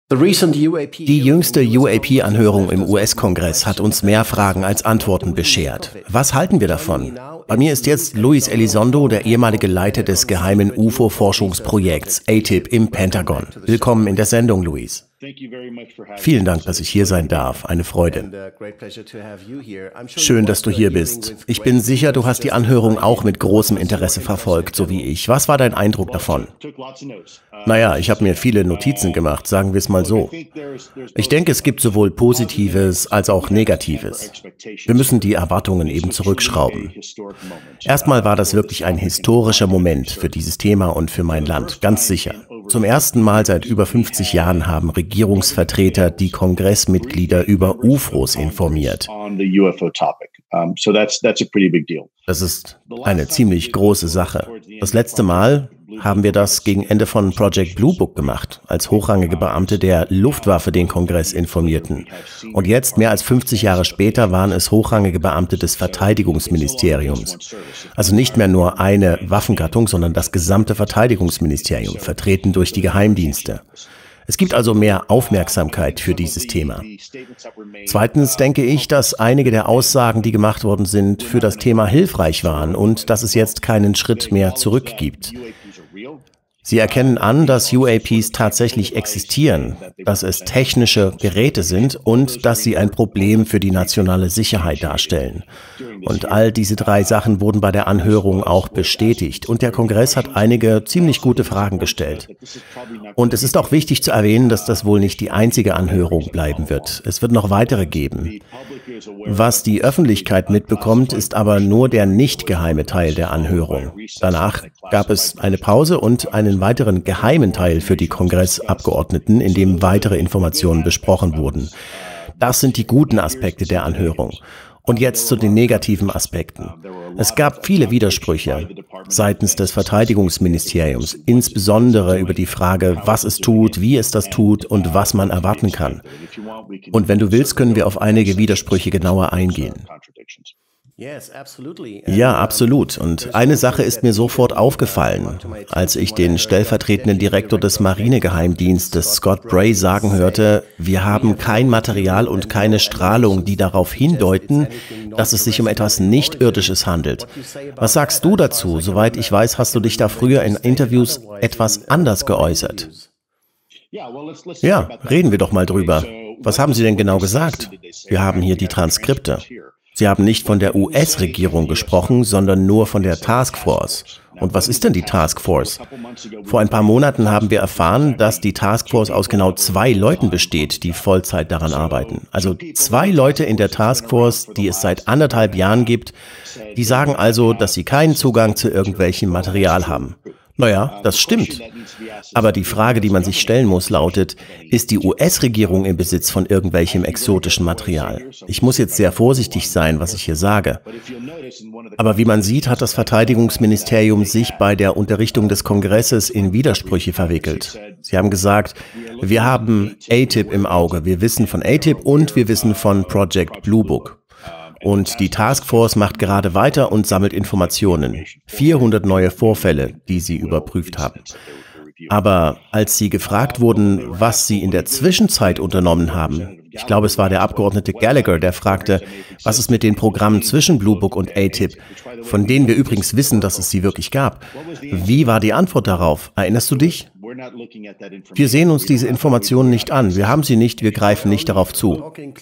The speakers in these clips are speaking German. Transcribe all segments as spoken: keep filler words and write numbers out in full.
Die jüngste U A P-Anhörung im U S-Kongress hat uns mehr Fragen als Antworten beschert. Was halten wir davon? Bei mir ist jetzt Luis Elizondo, der ehemalige Leiter des geheimen U F O-Forschungsprojekts A T I P im Pentagon. Willkommen in der Sendung, Luis. Vielen Dank, dass ich hier sein darf. Eine Freude. Schön, dass du hier bist. Ich bin sicher, du hast die Anhörung auch mit großem Interesse verfolgt, so wie ich. Was war dein Eindruck davon? Naja, ich habe mir viele Notizen gemacht, sagen wir es mal so. Ich denke, es gibt sowohl Positives als auch Negatives. Wir müssen die Erwartungen eben zurückschrauben. Erstmal war das wirklich ein historischer Moment für dieses Thema und für mein Land, ganz sicher. Zum ersten Mal seit über fünfzig Jahren haben Regierungsvertreter die Kongressmitglieder über U F Os informiert. Das ist eine ziemlich große Sache. Das letzte Mal haben wir das gegen Ende von Project Blue Book gemacht, als hochrangige Beamte der Luftwaffe den Kongress informierten. Und jetzt, mehr als fünfzig Jahre später, waren es hochrangige Beamte des Verteidigungsministeriums. Also nicht mehr nur eine Waffengattung, sondern das gesamte Verteidigungsministerium, vertreten durch die Geheimdienste. Es gibt also mehr Aufmerksamkeit für dieses Thema. Zweitens denke ich, dass einige der Aussagen, die gemacht worden sind, für das Thema hilfreich waren und dass es jetzt keinen Schritt mehr zurück gibt. Sie erkennen an, dass U A Ps tatsächlich existieren, dass es technische Geräte sind und dass sie ein Problem für die nationale Sicherheit darstellen. Und all diese drei Sachen wurden bei der Anhörung auch bestätigt. Und der Kongress hat einige ziemlich gute Fragen gestellt. Und es ist auch wichtig zu erwähnen, dass das wohl nicht die einzige Anhörung bleiben wird. Es wird noch weitere geben. Was die Öffentlichkeit mitbekommt, ist aber nur der nicht geheime Teil der Anhörung. Danach gab es eine Pause und einen weiteren geheimen Teil für die Kongressabgeordneten, in dem weitere Informationen besprochen wurden. Das sind die guten Aspekte der Anhörung. Und jetzt zu den negativen Aspekten. Es gab viele Widersprüche seitens des Verteidigungsministeriums, insbesondere über die Frage, was es tut, wie es das tut und was man erwarten kann. Und wenn du willst, können wir auf einige Widersprüche genauer eingehen. Ja, absolut. Und eine Sache ist mir sofort aufgefallen, als ich den stellvertretenden Direktor des Marinegeheimdienstes, Scott Bray, sagen hörte, wir haben kein Material und keine Strahlung, die darauf hindeuten, dass es sich um etwas Nicht-Irdisches handelt. Was sagst du dazu? Soweit ich weiß, hast du dich da früher in Interviews etwas anders geäußert. Ja, reden wir doch mal drüber. Was haben Sie denn genau gesagt? Wir haben hier die Transkripte. Sie haben nicht von der U S-Regierung gesprochen, sondern nur von der Taskforce. Und was ist denn die Taskforce? Vor ein paar Monaten haben wir erfahren, dass die Taskforce aus genau zwei Leuten besteht, die Vollzeit daran arbeiten. Also zwei Leute in der Taskforce, die es seit anderthalb Jahren gibt, die sagen also, dass sie keinen Zugang zu irgendwelchem Material haben. Naja, das stimmt. Aber die Frage, die man sich stellen muss, lautet, ist die U S-Regierung im Besitz von irgendwelchem exotischen Material? Ich muss jetzt sehr vorsichtig sein, was ich hier sage. Aber wie man sieht, hat das Verteidigungsministerium sich bei der Unterrichtung des Kongresses in Widersprüche verwickelt. Sie haben gesagt, wir haben A T I P im Auge, wir wissen von A T I P und wir wissen von Project Blue Book. Und die Taskforce macht gerade weiter und sammelt Informationen. vierhundert neue Vorfälle, die sie überprüft haben. Aber als sie gefragt wurden, was sie in der Zwischenzeit unternommen haben, ich glaube, es war der Abgeordnete Gallagher, der fragte, was ist mit den Programmen zwischen Blue Book und A T I P, von denen wir übrigens wissen, dass es sie wirklich gab. Wie war die Antwort darauf? Erinnerst du dich? Wir sehen uns diese Informationen nicht an. Wir haben sie nicht, wir greifen nicht darauf zu.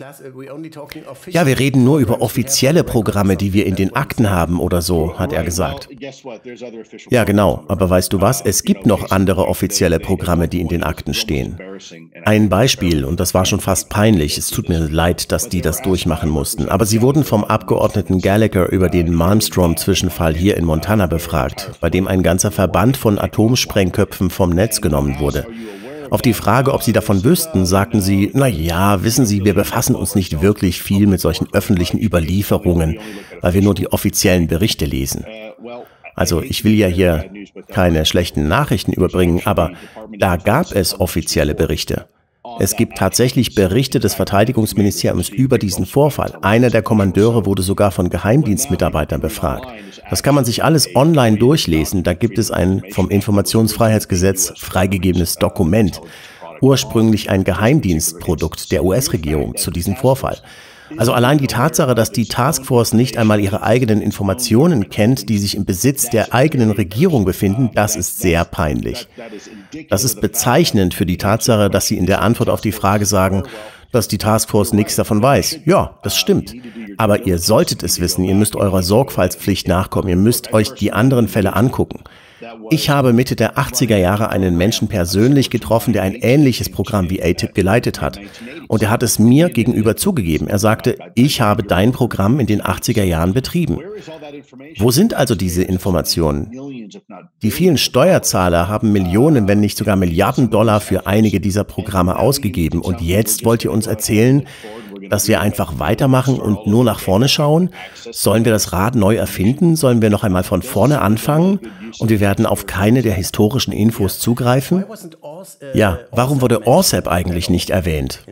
Ja, wir reden nur über offizielle Programme, die wir in den Akten haben oder so, hat er gesagt. Ja, genau. Aber weißt du was? Es gibt noch andere offizielle Programme, die in den Akten stehen. Ein Beispiel, und das war schon fast peinlich. Es tut mir leid, dass die das durchmachen mussten. Aber sie wurden vom Abgeordneten Gallagher über den Malmstrom-Zwischenfall hier in Montana befragt, bei dem ein ganzer Verband von Atomsprengköpfen vom Netz genommen wurde. Auf die Frage, ob sie davon wüssten, sagten sie, na ja, wissen Sie, wir befassen uns nicht wirklich viel mit solchen öffentlichen Überlieferungen, weil wir nur die offiziellen Berichte lesen. Also ich will ja hier keine schlechten Nachrichten überbringen, aber da gab es offizielle Berichte. Es gibt tatsächlich Berichte des Verteidigungsministeriums über diesen Vorfall. Einer der Kommandeure wurde sogar von Geheimdienstmitarbeitern befragt. Das kann man sich alles online durchlesen. Da gibt es ein vom Informationsfreiheitsgesetz freigegebenes Dokument. ursprünglich ein Geheimdienstprodukt der U S-Regierung zu diesem Vorfall. Also allein die Tatsache, dass die Taskforce nicht einmal ihre eigenen Informationen kennt, die sich im Besitz der eigenen Regierung befinden, das ist sehr peinlich. Das ist bezeichnend für die Tatsache, dass sie in der Antwort auf die Frage sagen, dass die Taskforce nichts davon weiß. Ja, das stimmt. Aber ihr solltet es wissen, ihr müsst eurer Sorgfaltspflicht nachkommen, ihr müsst euch die anderen Fälle angucken. Ich habe Mitte der achtziger Jahre einen Menschen persönlich getroffen, der ein ähnliches Programm wie A T I P geleitet hat. Und er hat es mir gegenüber zugegeben. Er sagte, ich habe dein Programm in den achtziger Jahren betrieben. Wo sind also diese Informationen? Die vielen Steuerzahler haben Millionen, wenn nicht sogar Milliarden Dollar für einige dieser Programme ausgegeben. Und jetzt wollt ihr uns erzählen, dass wir einfach weitermachen und nur nach vorne schauen? Sollen wir das Rad neu erfinden? Sollen wir noch einmal von vorne anfangen? Und wir werden auf keine der historischen Infos zugreifen? Ja, warum wurde O S A P eigentlich nicht erwähnt?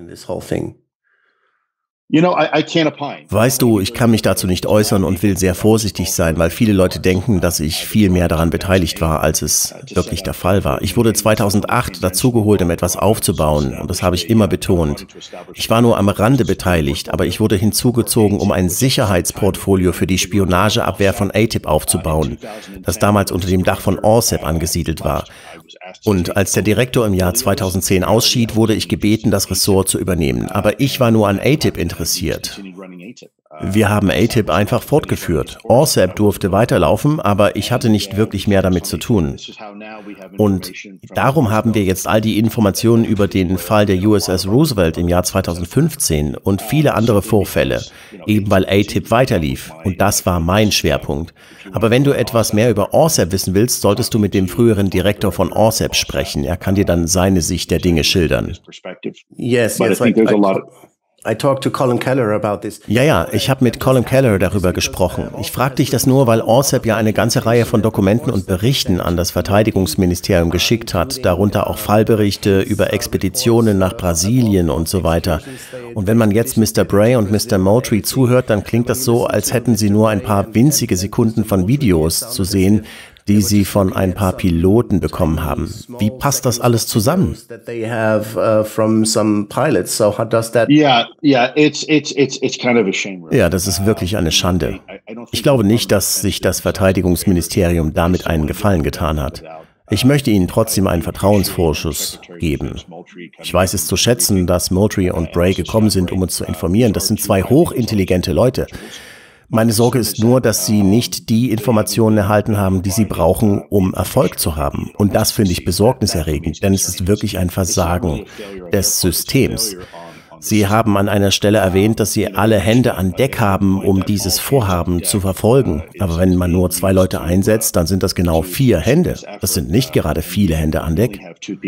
Weißt du, ich kann mich dazu nicht äußern und will sehr vorsichtig sein, weil viele Leute denken, dass ich viel mehr daran beteiligt war, als es wirklich der Fall war. Ich wurde zweitausendacht dazugeholt, um etwas aufzubauen, und das habe ich immer betont. Ich war nur am Rande beteiligt, aber ich wurde hinzugezogen, um ein Sicherheitsportfolio für die Spionageabwehr von A T I P aufzubauen, das damals unter dem Dach von O S A P angesiedelt war. Und als der Direktor im Jahr zweitausendzehn ausschied, wurde ich gebeten, das Ressort zu übernehmen. Aber ich war nur an A T I P interessiert. Wir haben A T I P einfach fortgeführt. O S A P durfte weiterlaufen, aber ich hatte nicht wirklich mehr damit zu tun. Und darum haben wir jetzt all die Informationen über den Fall der U S S Roosevelt im Jahr zweitausendfünfzehn und viele andere Vorfälle, eben weil A T I P weiterlief. Und das war mein Schwerpunkt. Aber wenn du etwas mehr über O S A P wissen willst, solltest du mit dem früheren Direktor von O S A P sprechen. Er kann dir dann seine Sicht der Dinge schildern. Yes, yes, I, I, I talked to Colin Keller about this. Ja, ja, ich habe mit Colin Keller darüber gesprochen. Ich frage dich das nur, weil O S A P ja eine ganze Reihe von Dokumenten und Berichten an das Verteidigungsministerium geschickt hat, darunter auch Fallberichte über Expeditionen nach Brasilien und so weiter. Und wenn man jetzt Mister Bray und Mister Moultrie zuhört, dann klingt das so, als hätten sie nur ein paar winzige Sekunden von Videos zu sehen, die sie von ein paar Piloten bekommen haben. Wie passt das alles zusammen? Ja, das ist wirklich eine Schande. Ich glaube nicht, dass sich das Verteidigungsministerium damit einen Gefallen getan hat. Ich möchte Ihnen trotzdem einen Vertrauensvorschuss geben. Ich weiß es zu schätzen, dass Moultrie und Bray gekommen sind, um uns zu informieren. Das sind zwei hochintelligente Leute. Meine Sorge ist nur, dass sie nicht die Informationen erhalten haben, die sie brauchen, um Erfolg zu haben. Und das finde ich besorgniserregend, denn es ist wirklich ein Versagen des Systems. Sie haben an einer Stelle erwähnt, dass Sie alle Hände an Deck haben, um dieses Vorhaben zu verfolgen. Aber wenn man nur zwei Leute einsetzt, dann sind das genau vier Hände. Das sind nicht gerade viele Hände an Deck.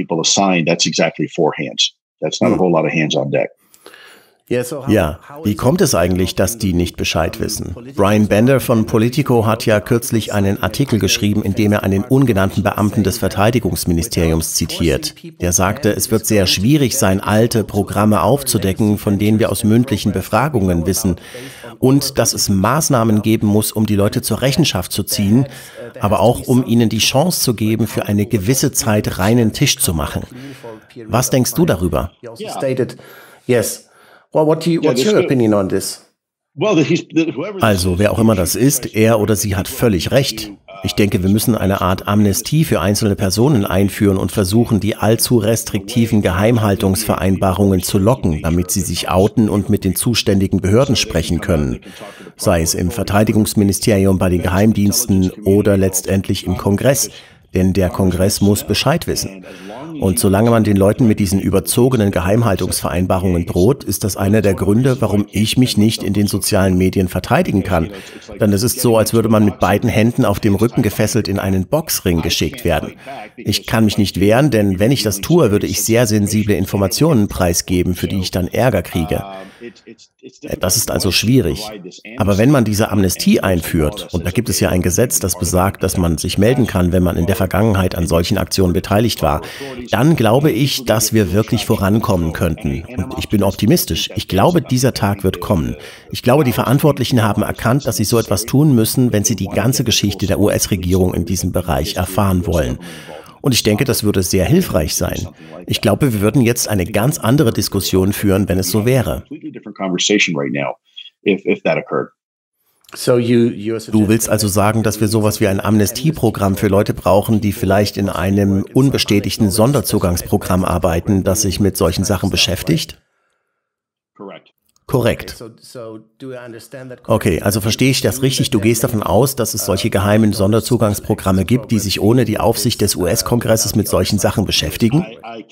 Ja, wie kommt es eigentlich, dass die nicht Bescheid wissen? Brian Bender von Politico hat ja kürzlich einen Artikel geschrieben, in dem er einen ungenannten Beamten des Verteidigungsministeriums zitiert. Der sagte, es wird sehr schwierig sein, alte Programme aufzudecken, von denen wir aus mündlichen Befragungen wissen. Und dass es Maßnahmen geben muss, um die Leute zur Rechenschaft zu ziehen, aber auch um ihnen die Chance zu geben, für eine gewisse Zeit reinen Tisch zu machen. Was denkst du darüber? Yes. Well, what do you, what's your opinion on this? Also, wer auch immer das ist, er oder sie hat völlig recht. Ich denke, wir müssen eine Art Amnestie für einzelne Personen einführen und versuchen, die allzu restriktiven Geheimhaltungsvereinbarungen zu locken, damit sie sich outen und mit den zuständigen Behörden sprechen können. Sei es im Verteidigungsministerium, bei den Geheimdiensten oder letztendlich im Kongress. Denn der Kongress muss Bescheid wissen. Und solange man den Leuten mit diesen überzogenen Geheimhaltungsvereinbarungen droht, ist das einer der Gründe, warum ich mich nicht in den sozialen Medien verteidigen kann. Denn es ist so, als würde man mit beiden Händen auf dem Rücken gefesselt in einen Boxring geschickt werden. Ich kann mich nicht wehren, denn wenn ich das tue, würde ich sehr sensible Informationen preisgeben, für die ich dann Ärger kriege. Das ist also schwierig. Aber wenn man diese Amnestie einführt, und da gibt es ja ein Gesetz, das besagt, dass man sich melden kann, wenn man in der Vergangenheit an solchen Aktionen beteiligt war, dann glaube ich, dass wir wirklich vorankommen könnten. Und ich bin optimistisch. Ich glaube, dieser Tag wird kommen. Ich glaube, die Verantwortlichen haben erkannt, dass sie so etwas tun müssen, wenn sie die ganze Geschichte der U S-Regierung in diesem Bereich erfahren wollen. Und ich denke, das würde sehr hilfreich sein. Ich glaube, wir würden jetzt eine ganz andere Diskussion führen, wenn es so wäre. Du willst also sagen, dass wir sowas wie ein Amnestieprogramm für Leute brauchen, die vielleicht in einem unbestätigten Sonderzugangsprogramm arbeiten, das sich mit solchen Sachen beschäftigt? Korrekt. Okay, also verstehe ich das richtig? Du gehst davon aus, dass es solche geheimen Sonderzugangsprogramme gibt, die sich ohne die Aufsicht des U S-Kongresses mit solchen Sachen beschäftigen?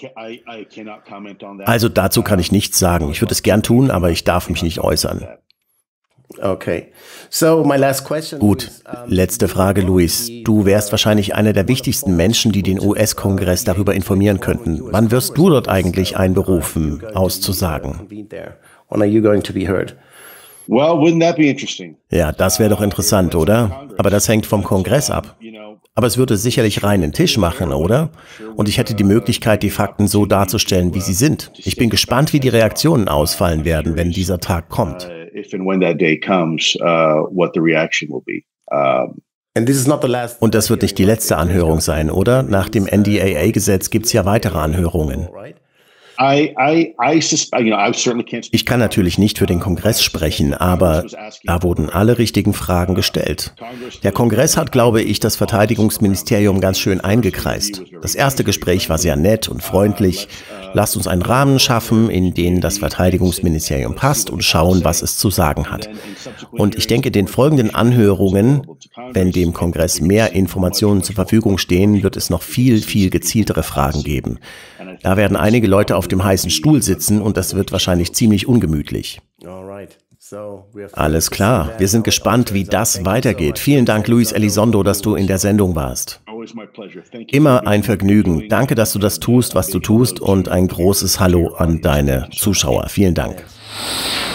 Also dazu kann ich nichts sagen. Ich würde es gern tun, aber ich darf mich nicht äußern. Okay. So my last question. Gut, letzte Frage, Luis. Du wärst wahrscheinlich einer der wichtigsten Menschen, die den U S-Kongress darüber informieren könnten. Wann wirst du dort eigentlich einberufen, auszusagen? When are you going to be heard? Well, wouldn't that be interesting? Ja, das wäre doch interessant, oder? Aber das hängt vom Kongress ab. Aber es würde sicherlich reinen Tisch machen, oder? Und ich hätte die Möglichkeit, die Fakten so darzustellen, wie sie sind. Ich bin gespannt, wie die Reaktionen ausfallen werden, wenn dieser Tag kommt. Und das wird nicht die letzte Anhörung sein, oder? Nach dem N D A A-Gesetz gibt es ja weitere Anhörungen. Ich kann natürlich nicht für den Kongress sprechen, aber da wurden alle richtigen Fragen gestellt. Der Kongress hat, glaube ich, das Verteidigungsministerium ganz schön eingekreist. Das erste Gespräch war sehr nett und freundlich. Lasst uns einen Rahmen schaffen, in den das Verteidigungsministerium passt und schauen, was es zu sagen hat. Und ich denke, den folgenden Anhörungen, wenn dem Kongress mehr Informationen zur Verfügung stehen, wird es noch viel, viel gezieltere Fragen geben. Da werden einige Leute auf dem heißen Stuhl sitzen und das wird wahrscheinlich ziemlich ungemütlich. Alles klar, wir sind gespannt, wie das weitergeht. Vielen Dank, Luis Elizondo, dass du in der Sendung warst. Immer ein Vergnügen. Danke, dass du das tust, was du tust und ein großes Hallo an deine Zuschauer. Vielen Dank.